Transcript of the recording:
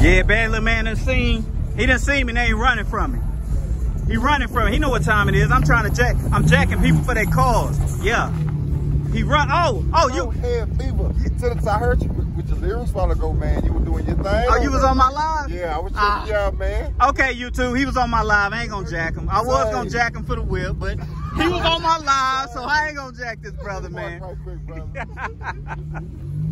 Yeah, bad little man done seen. He done seen me and they ain't running from me. He running from me. He know what time it is. I'm trying to jack. I'm jacking people for their cars. Yeah. He run. Oh, you. Head fever. I heard you with your lyrics while ago, man. You were doing your thing. Oh, you was on my live? Yeah, I was checking you out, man. Okay, YouTube. He was on my live. I ain't gonna jack him. I was gonna jack him for the whip, but he was on my live, so I ain't gonna jack this brother, man. Right quick, brother.